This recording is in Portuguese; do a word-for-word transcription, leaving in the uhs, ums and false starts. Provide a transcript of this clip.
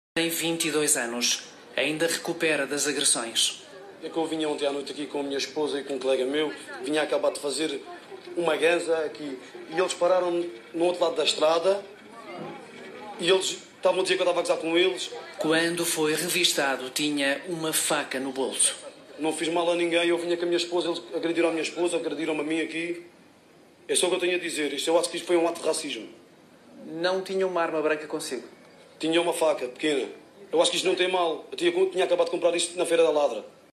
Tem vinte e dois anos. Ainda recupera das agressões. É que eu vinha ontem à noite aqui com a minha esposa e com um colega meu. Vinha acabar de fazer uma ganza aqui. E eles pararam no outro lado da estrada. E eles estavam a dizer que eu estava a gozar com eles. Quando foi revistado, tinha uma faca no bolso. Não fiz mal a ninguém. Eu vinha com a minha esposa. Eles agrediram a minha esposa, agrediram-me a mim aqui. É só o que eu tenho a dizer. Isto, eu acho que isto foi um ato de racismo. Não tinha uma arma branca consigo? Tinha uma faca pequena. Eu acho que isto não tem mal. Eu tinha, tinha acabado de comprar isto na Feira da Ladra.